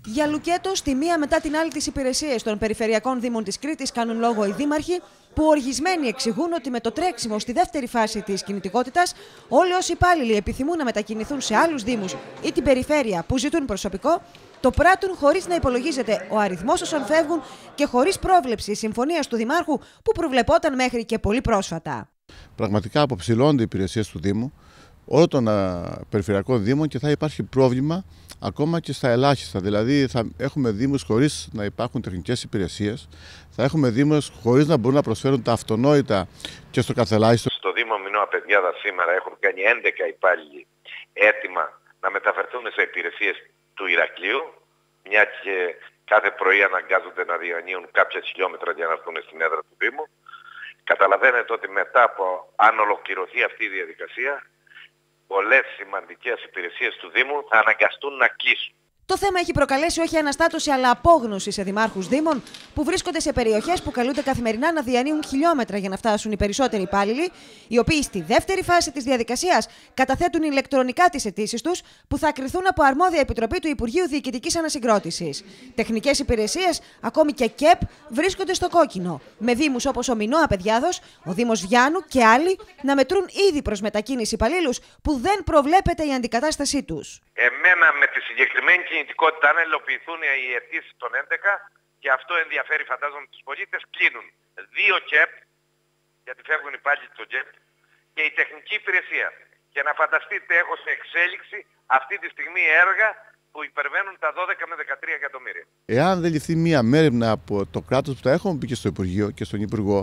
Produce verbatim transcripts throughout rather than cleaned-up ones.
Για λουκέτο, στη μία μετά την άλλη τις υπηρεσίες των περιφερειακών δήμων της Κρήτης κάνουν λόγο οι δήμαρχοι, που οργισμένοι εξηγούν ότι με το τρέξιμο στη δεύτερη φάση της κινητικότητας, όλοι όσοι υπάλληλοι επιθυμούν να μετακινηθούν σε άλλους δήμους ή την περιφέρεια που ζητούν προσωπικό, το πράττουν χωρίς να υπολογίζεται ο αριθμός όσων φεύγουν και χωρίς πρόβλεψη συμφωνίας του Δημάρχου που προβλεπόταν μέχρι και πολύ πρόσφατα. Πραγματικά αποψηλώνται οι υπηρεσίες του Δήμου, όλων των περιφερειακών δήμων, και θα υπάρχει πρόβλημα ακόμα και στα ελάχιστα. Δηλαδή, θα έχουμε δήμους χωρίς να υπάρχουν τεχνικές υπηρεσίες, θα έχουμε δήμους χωρίς να μπορούν να προσφέρουν τα αυτονόητα και στο καθελάχιστο. Στο Δήμο Μινώα Παιδιάδα σήμερα έχουν κάνει έντεκα υπάλληλοι έτοιμα να μεταφερθούν σε υπηρεσίες του Ηρακλείου, μια και κάθε πρωί αναγκάζονται να διανύουν κάποια χιλιόμετρα για να έρθουν στην έδρα του Δήμου. Καταλαβαίνετε ότι μετά από, αν ολοκληρωθεί αυτή η διαδικασία, πολλές σημαντικές υπηρεσίες του Δήμου θα αναγκαστούν να κλείσουν. Το θέμα έχει προκαλέσει όχι αναστάτωση αλλά απόγνωση σε δημάρχους δήμων που βρίσκονται σε περιοχές που καλούνται καθημερινά να διανύουν χιλιόμετρα για να φτάσουν οι περισσότεροι υπάλληλοι, οι οποίοι στη δεύτερη φάση της διαδικασίας καταθέτουν ηλεκτρονικά τις αιτήσεις τους, που θα κριθούν από αρμόδια επιτροπή του Υπουργείου Διοικητικής Ανασυγκρότησης. Τεχνικές υπηρεσίες, ακόμη και ΚΕΠ, βρίσκονται στο κόκκινο, με δήμους όπως ο Μινώα Παιδιάδος, ο Δήμος Βιάνου και άλλοι να μετρούν ήδη προς μετακίνηση υπαλλήλους που δεν προβλέπεται η αντικατάστασή τους. Εμένα με τη συγκεκριμένη κινητικότητα, αν υλοποιηθούν οι αιτήσεις των έντεκα, και αυτό ενδιαφέρει φαντάζομαι τους πολίτες, κλείνουν δύο ΚΕΠ, γιατί φεύγουν οι υπάλληλοι του ΚΕΠ, και η τεχνική υπηρεσία. Και να φανταστείτε, έχω σε εξέλιξη αυτή τη στιγμή έργα που υπερβαίνουν τα δώδεκα με δεκατρία εκατομμύρια. Εάν δεν ληφθεί μία μέρημνα από το κράτος, που τα έχουμε πει και στο Υπουργείο και στον Υπουργό,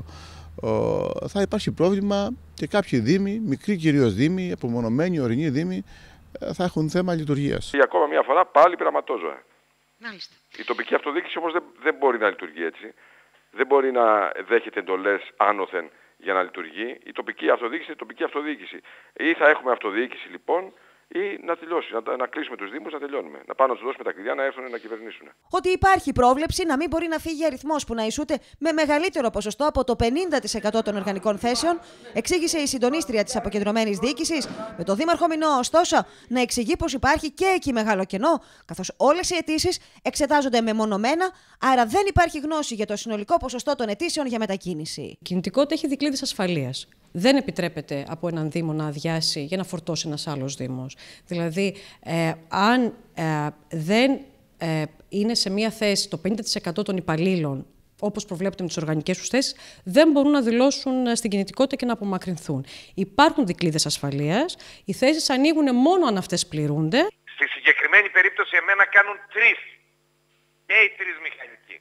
θα υπάρχει πρόβλημα και κάποιοι δήμοι, μικροί κυρίως δήμοι, απομονωμένοι ορεινοί δήμοι, θα έχουν θέμα λειτουργίας. Για ακόμα μια φορά πάλι πειραματόζωα. Μάλιστα. Η τοπική αυτοδιοίκηση όμως δεν, δεν μπορεί να λειτουργεί έτσι. Δεν μπορεί να δέχεται εντολές άνωθεν για να λειτουργεί. Η τοπική αυτοδιοίκηση είναι τοπική αυτοδιοίκηση. Ή θα έχουμε αυτοδιοίκηση λοιπόν, ή να τελειώσει, να, να κλείσουμε τους δήμους, να τελειώνουμε. Να πάμε να τους δώσουμε τα κλειδιά να έρθουν να κυβερνήσουν. Ότι υπάρχει πρόβλεψη να μην μπορεί να φύγει αριθμός που να ισούται με μεγαλύτερο ποσοστό από το πενήντα τοις εκατό των οργανικών θέσεων, εξήγησε η συντονίστρια της αποκεντρωμένης διοίκησης, με το Δήμαρχο Μινώα, ωστόσο, να εξηγεί πως υπάρχει και εκεί μεγάλο κενό, καθώς όλες οι αιτήσεις εξετάζονται μεμονωμένα, άρα δεν υπάρχει γνώση για το συνολικό ποσοστό των αιτήσεων για μετακίνηση. Η κινητικότητα έχει δικλείδες ασφαλείας. Δεν επιτρέπεται από έναν Δήμο να αδειάσει για να φορτώσει ένας άλλος Δήμος. Δηλαδή, ε, αν ε, δεν ε, είναι σε μία θέση το πενήντα τοις εκατό των υπαλλήλων, όπως προβλέπεται με τις οργανικές τους θέσεις, δεν μπορούν να δηλώσουν στην κινητικότητα και να απομακρυνθούν. Υπάρχουν δικλείδες ασφαλείας. Οι θέσεις ανοίγουν μόνο αν αυτές πληρούνται. Στη συγκεκριμένη περίπτωση, εμένα κάνουν τρεις. Και οι τρεις μηχανικοί.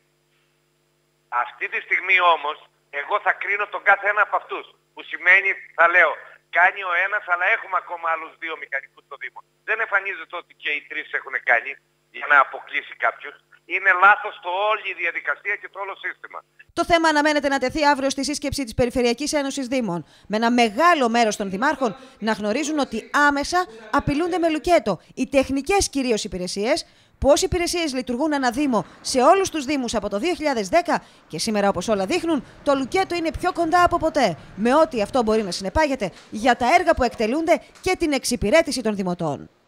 Αυτή τη στιγμή όμως, εγώ θα κρίνω τον κάθε ένα από αυτούς. Που σημαίνει, θα λέω, κάνει ο ένας, αλλά έχουμε ακόμα άλλους δύο μηχανικούς στο Δήμο. Δεν εμφανίζεται ότι και οι τρεις έχουν κάνει για να αποκλείσει κάποιους. Είναι λάθος το όλη η διαδικασία και το όλο σύστημα. Το θέμα αναμένεται να τεθεί αύριο στη σύσκεψη της Περιφερειακής Ένωσης Δήμων, με ένα μεγάλο μέρος των δημάρχων να γνωρίζουν ότι άμεσα απειλούνται με λουκέτο οι τεχνικές κυρίως υπηρεσίες, πώς οι υπηρεσίες λειτουργούν ανά Δήμο σε όλους τους Δήμους από το δύο χιλιάδες δέκα, και σήμερα, όπως όλα δείχνουν, το λουκέτο είναι πιο κοντά από ποτέ, με ό,τι αυτό μπορεί να συνεπάγεται για τα έργα που εκτελούνται και την εξυπηρέτηση των δημοτών.